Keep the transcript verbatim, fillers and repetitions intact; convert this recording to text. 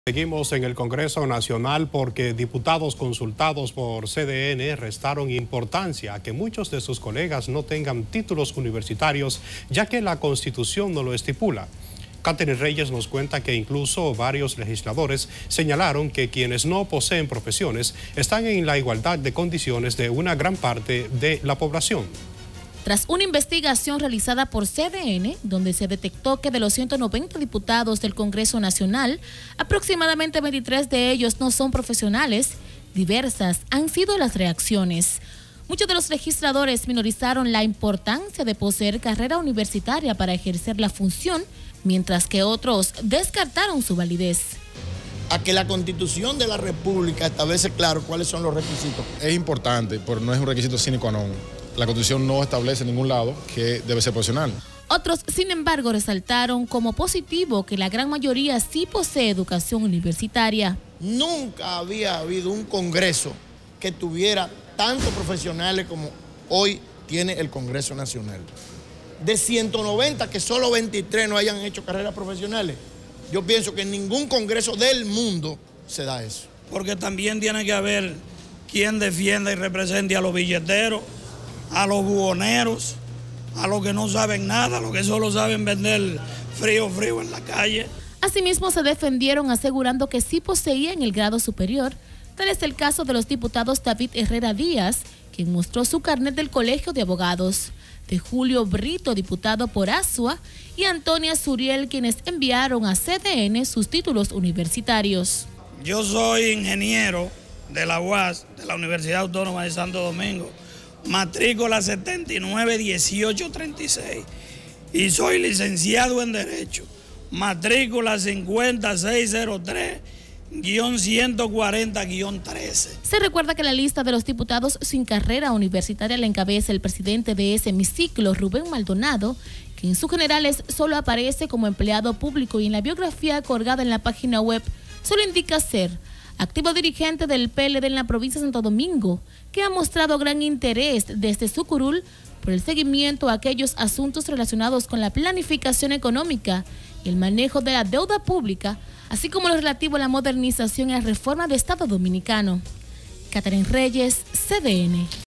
Seguimos en el Congreso Nacional porque diputados consultados por C D N restaron importancia a que muchos de sus colegas no tengan títulos universitarios, ya que la Constitución no lo estipula. Catherine Reyes nos cuenta que incluso varios legisladores señalaron que quienes no poseen profesiones están en la igualdad de condiciones de una gran parte de la población. Tras una investigación realizada por C D N, donde se detectó que de los ciento noventa diputados del Congreso Nacional, aproximadamente veintitrés de ellos no son profesionales, diversas han sido las reacciones. Muchos de los legisladores minorizaron la importancia de poseer carrera universitaria para ejercer la función, mientras que otros descartaron su validez. A que la Constitución de la República establece claro cuáles son los requisitos. Es importante, pero no es un requisito sine qua non. La Constitución no establece en ningún lado que debe ser profesional. Otros, sin embargo, resaltaron como positivo que la gran mayoría sí posee educación universitaria. Nunca había habido un Congreso que tuviera tantos profesionales como hoy tiene el Congreso Nacional. De ciento noventa, que solo veintitrés no hayan hecho carreras profesionales. Yo pienso que en ningún Congreso del mundo se da eso. Porque también tiene que haber quien defienda y represente a los billeteros, a los buhoneros, a los que no saben nada, a los que solo saben vender frío frío en la calle. Asimismo se defendieron asegurando que sí poseían el grado superior. Tal es el caso de los diputados David Herrera Díaz, quien mostró su carnet del Colegio de Abogados, de Julio Brito, diputado por Azua, y Antonia Suriel, quienes enviaron a C D N sus títulos universitarios. Yo soy ingeniero de la U A S, de la Universidad Autónoma de Santo Domingo, matrícula setenta y nueve dieciocho treinta y seis, y soy licenciado en Derecho, matrícula cincuenta seis cero tres ciento cuarenta trece. Se recuerda que la lista de los diputados sin carrera universitaria la encabeza el presidente de ese hemiciclo, Rubén Maldonado, que en sus generales solo aparece como empleado público y en la biografía colgada en la página web solo indica ser activo dirigente del P L D en la provincia de Santo Domingo, que ha mostrado gran interés desde su curul por el seguimiento a aquellos asuntos relacionados con la planificación económica y el manejo de la deuda pública, así como lo relativo a la modernización y la reforma del Estado Dominicano. Catherine Reyes, C D N.